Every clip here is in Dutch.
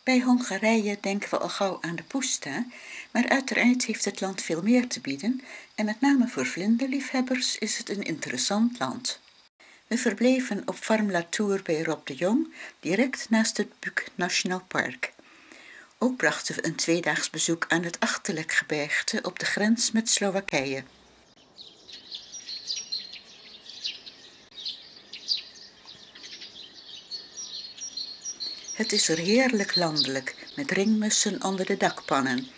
Bij Hongarije denken we al gauw aan de Puszta, maar uiteraard heeft het land veel meer te bieden en met name voor vlinderliefhebbers is het een interessant land. We verbleven op Farm La Tour bij Rob de Jong, direct naast het Buk Nationaal Park. Ook brachten we een tweedaags bezoek aan het Achterlekgebergte op de grens met Slowakije. Het is er heerlijk landelijk, met ringmussen onder de dakpannen.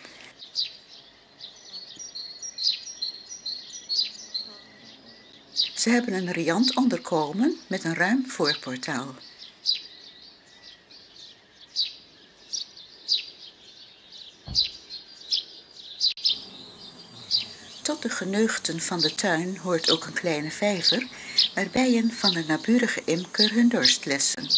Ze hebben een riant onderkomen met een ruim voorportaal. Tot de geneugten van de tuin hoort ook een kleine vijver, waar bijen van de naburige imker hun dorst lessen.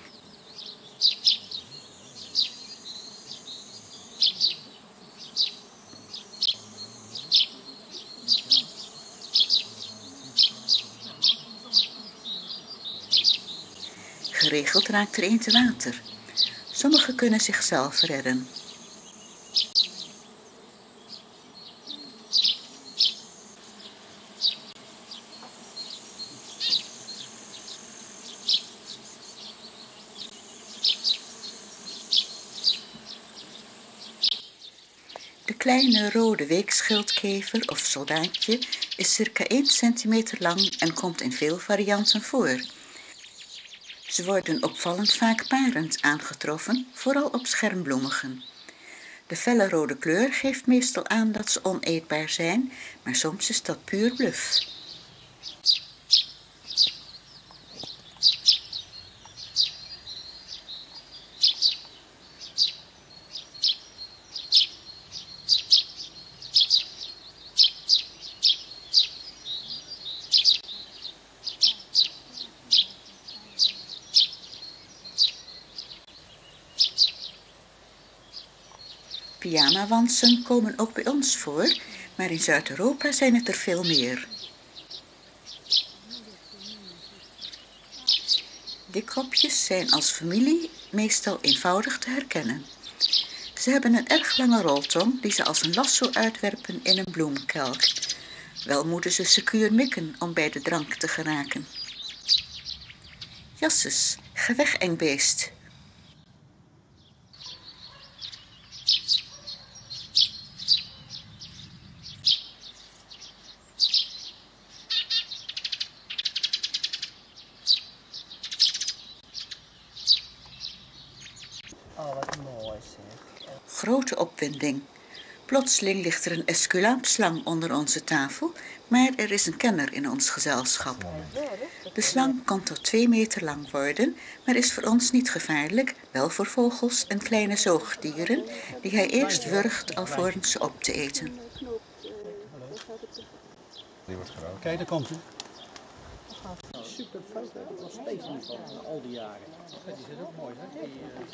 Geregeld raakt er een te water. Sommigen kunnen zichzelf redden. De kleine rode weekschildkever of soldaatje is circa 1 centimeter lang en komt in veel varianten voor. Ze worden opvallend vaak parend aangetroffen, vooral op schermbloemigen. De felle rode kleur geeft meestal aan dat ze oneetbaar zijn, maar soms is dat puur bluf. Pyjamawansen komen ook bij ons voor, maar in Zuid-Europa zijn het er veel meer. Dikkopjes zijn als familie meestal eenvoudig te herkennen. Ze hebben een erg lange roltong die ze als een lasso uitwerpen in een bloemkelk. Wel moeten ze secuur mikken om bij de drank te geraken. Jasses, ga weg eng beest. Oh, wat mooi zeg. Grote opwinding. Plotseling ligt er een esculaampslang onder onze tafel, maar er is een kenner in ons gezelschap. De slang kan tot 2 meter lang worden, maar is voor ons niet gevaarlijk, wel voor vogels en kleine zoogdieren, die hij eerst wurgt alvorens ze op te eten. Die wordt groot. Kijk, daar komt hij. Super foto heb ik nog steeds niet van al die jaren. Die zit ook mooi, hè?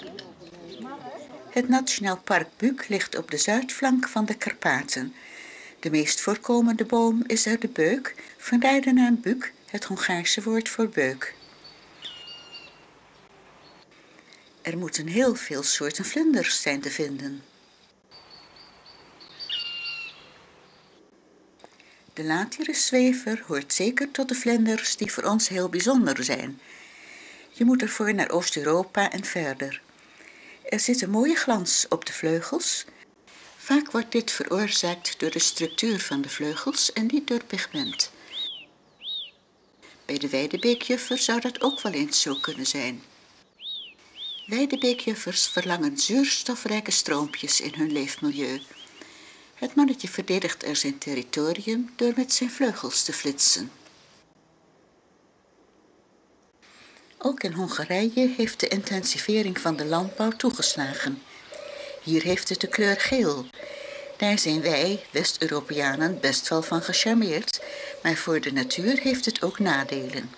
Het Nationaal Park Buk ligt op de zuidflank van de Karpaten. De meest voorkomende boom is er de beuk, vandaar de naam Buk, het Hongaarse woord voor beuk. Er moeten heel veel soorten vlinders zijn te vinden. De Latyrus-zwever hoort zeker tot de vlinders die voor ons heel bijzonder zijn. Je moet ervoor naar Oost-Europa en verder. Er zit een mooie glans op de vleugels. Vaak wordt dit veroorzaakt door de structuur van de vleugels en niet door pigment. Bij de weidebeekjuffer zou dat ook wel eens zo kunnen zijn. Weidebeekjuffers verlangen zuurstofrijke stroompjes in hun leefmilieu. Het mannetje verdedigt er zijn territorium door met zijn vleugels te flitsen. Ook in Hongarije heeft de intensivering van de landbouw toegeslagen. Hier heeft het de kleur geel. Daar zijn wij, West-Europeanen, best wel van gecharmeerd, maar voor de natuur heeft het ook nadelen.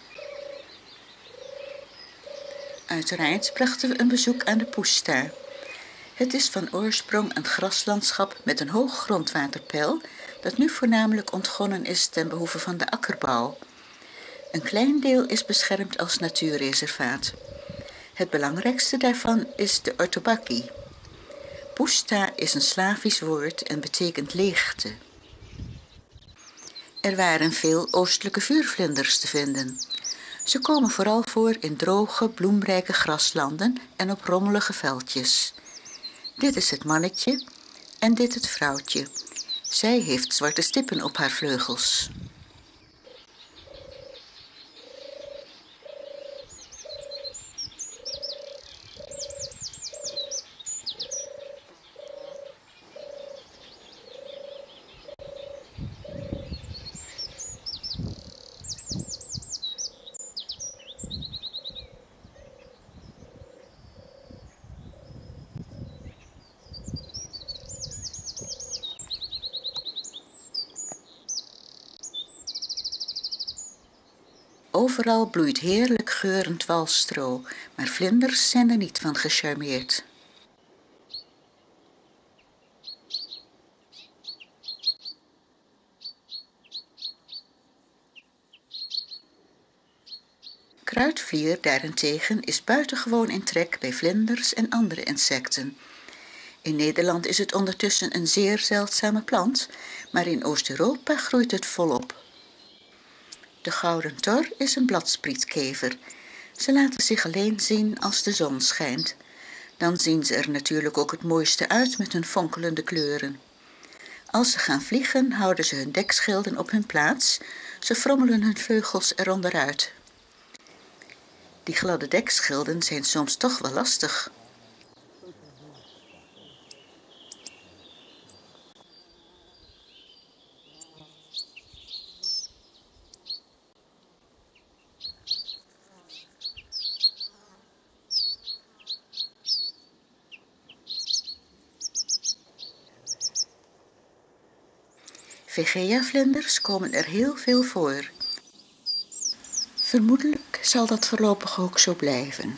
Uiteraard brachten we een bezoek aan de Puszta. Het is van oorsprong een graslandschap met een hoog grondwaterpeil, dat nu voornamelijk ontgonnen is ten behoeve van de akkerbouw. Een klein deel is beschermd als natuurreservaat. Het belangrijkste daarvan is de orthobackie. Pusta is een Slavisch woord en betekent leegte. Er waren veel oostelijke vuurvlinders te vinden. Ze komen vooral voor in droge, bloemrijke graslanden en op rommelige veldjes. Dit is het mannetje en dit het vrouwtje. Zij heeft zwarte stippen op haar vleugels. Overal bloeit heerlijk geurend walstro, maar vlinders zijn er niet van gecharmeerd. Kruidvlier daarentegen is buitengewoon in trek bij vlinders en andere insecten. In Nederland is het ondertussen een zeer zeldzame plant, maar in Oost-Europa groeit het volop. De gouden tor is een bladsprietkever. Ze laten zich alleen zien als de zon schijnt. Dan zien ze er natuurlijk ook het mooiste uit met hun fonkelende kleuren. Als ze gaan vliegen, houden ze hun dekschilden op hun plaats. Ze frommelen hun vleugels eronderuit. Die gladde dekschilden zijn soms toch wel lastig. Vegea-vlinders komen er heel veel voor. Vermoedelijk zal dat voorlopig ook zo blijven.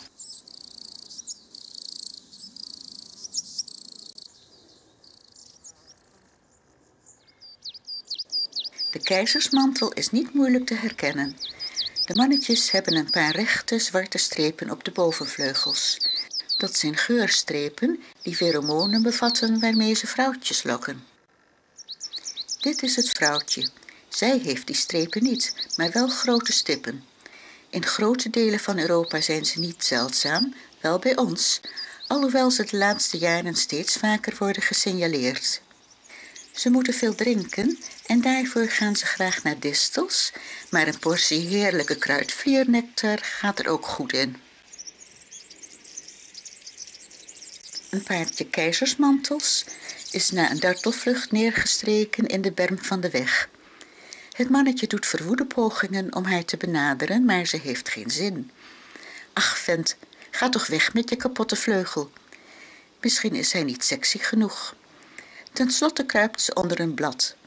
De keizersmantel is niet moeilijk te herkennen. De mannetjes hebben een paar rechte zwarte strepen op de bovenvleugels. Dat zijn geurstrepen die feromonen bevatten waarmee ze vrouwtjes lokken. Dit is het vrouwtje. Zij heeft die strepen niet, maar wel grote stippen. In grote delen van Europa zijn ze niet zeldzaam, wel bij ons, alhoewel ze de laatste jaren steeds vaker worden gesignaleerd. Ze moeten veel drinken en daarvoor gaan ze graag naar distels, maar een portie heerlijke kruidvliernectar gaat er ook goed in. Een paardje keizersmantels is na een dartelvlucht neergestreken in de berm van de weg. Het mannetje doet verwoede pogingen om haar te benaderen, maar ze heeft geen zin. Ach, vent, ga toch weg met je kapotte vleugel. Misschien is hij niet sexy genoeg. Ten slotte kruipt ze onder een blad.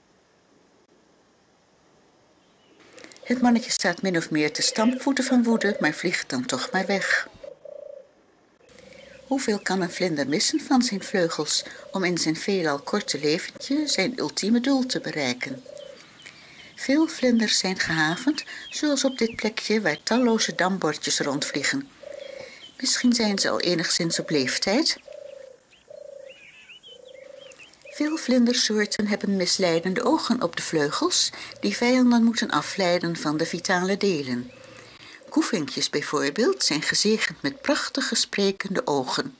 Het mannetje staat min of meer te stampvoeten van woede, maar vliegt dan toch maar weg. Hoeveel kan een vlinder missen van zijn vleugels om in zijn veelal korte leventje zijn ultieme doel te bereiken? Veel vlinders zijn gehavend, zoals op dit plekje waar talloze dambordjes rondvliegen. Misschien zijn ze al enigszins op leeftijd. Veel vlindersoorten hebben misleidende ogen op de vleugels, die vijanden moeten afleiden van de vitale delen. Koevinkjes bijvoorbeeld zijn gezegend met prachtige sprekende ogen.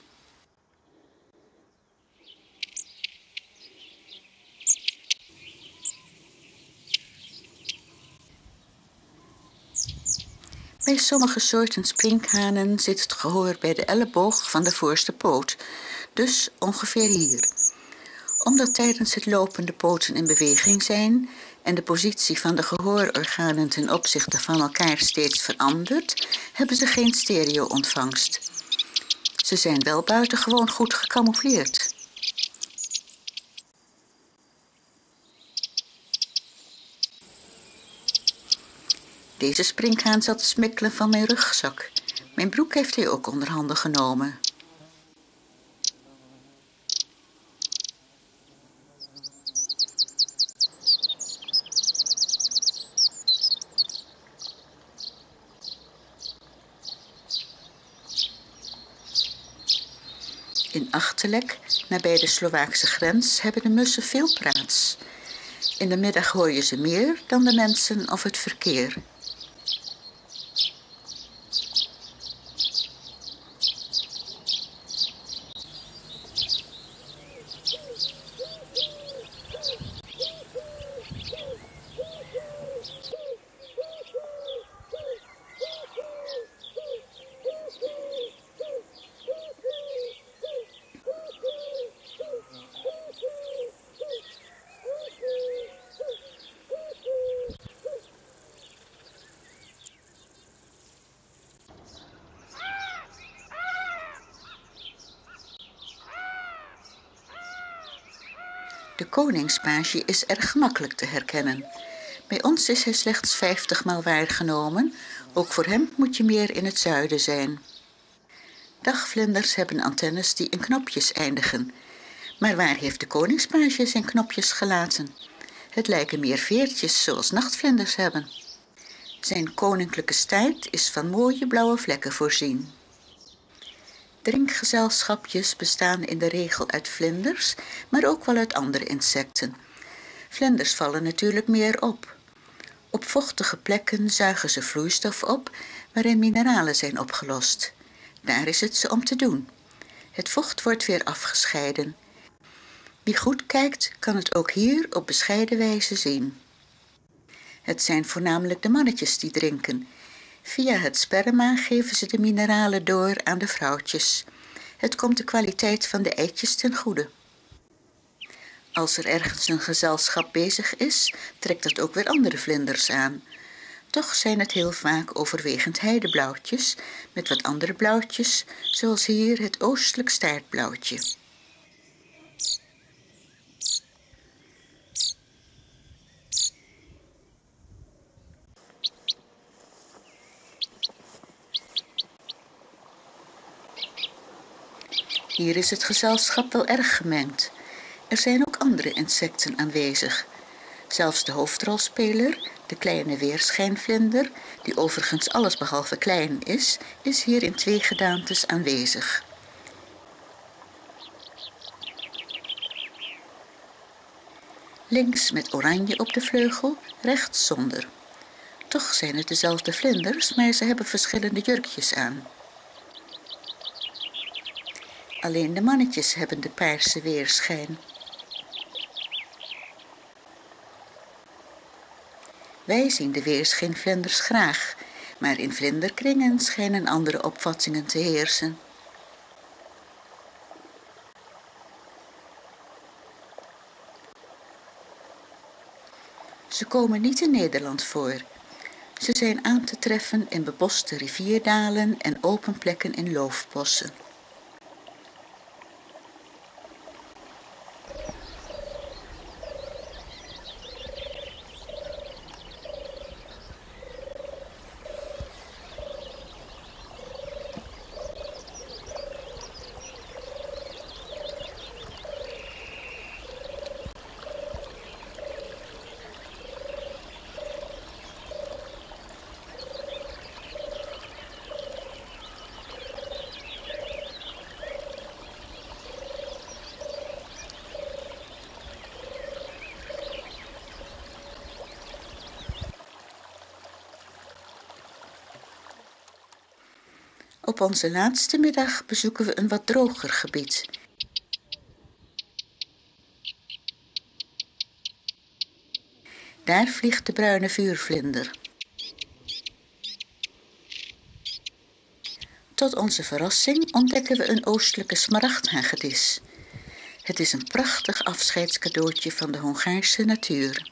Bij sommige soorten sprinkhanen zit het gehoor bij de elleboog van de voorste poot, dus ongeveer hier. Omdat tijdens het lopen de poten in beweging zijn en de positie van de gehoororganen ten opzichte van elkaar steeds verandert, hebben ze geen stereo-ontvangst. Ze zijn wel buitengewoon goed gecamoufleerd. Deze sprinkhaan zat te smikkelen van mijn rugzak. Mijn broek heeft hij ook onder handen genomen. Achterlek, nabij de Slovaakse grens, hebben de mussen veel praats. In de middag hoor je ze meer dan de mensen of het verkeer. De koningspage is erg gemakkelijk te herkennen. Bij ons is hij slechts 50 maal waargenomen. Ook voor hem moet je meer in het zuiden zijn. Dagvlinders hebben antennes die in knopjes eindigen. Maar waar heeft de koningspage zijn knopjes gelaten? Het lijken meer veertjes zoals nachtvlinders hebben. Zijn koninklijke staart is van mooie blauwe vlekken voorzien. Drinkgezelschapjes bestaan in de regel uit vlinders, maar ook wel uit andere insecten. Vlinders vallen natuurlijk meer op. Op vochtige plekken zuigen ze vloeistof op waarin mineralen zijn opgelost. Daar is het ze om te doen. Het vocht wordt weer afgescheiden. Wie goed kijkt, kan het ook hier op bescheiden wijze zien. Het zijn voornamelijk de mannetjes die drinken. Via het sperma geven ze de mineralen door aan de vrouwtjes. Het komt de kwaliteit van de eitjes ten goede. Als er ergens een gezelschap bezig is, trekt dat ook weer andere vlinders aan. Toch zijn het heel vaak overwegend heideblauwtjes, met wat andere blauwtjes, zoals hier het oostelijk staartblauwtje. Hier is het gezelschap wel erg gemengd. Er zijn ook andere insecten aanwezig. Zelfs de hoofdrolspeler, de kleine weerschijnvlinder, die overigens allesbehalve klein is hier in 2 gedaantes aanwezig. Links met oranje op de vleugel, rechts zonder. Toch zijn het dezelfde vlinders, maar ze hebben verschillende jurkjes aan. Alleen de mannetjes hebben de paarse weerschijn. Wij zien de weerschijnvlinders graag, maar in vlinderkringen schijnen andere opvattingen te heersen. Ze komen niet in Nederland voor. Ze zijn aan te treffen in beboste rivierdalen en open plekken in loofbossen. Op onze laatste middag bezoeken we een wat droger gebied. Daar vliegt de bruine vuurvlinder. Tot onze verrassing ontdekken we een oostelijke smaragdhagedis. Het is een prachtig afscheidscadeautje van de Hongaarse natuur.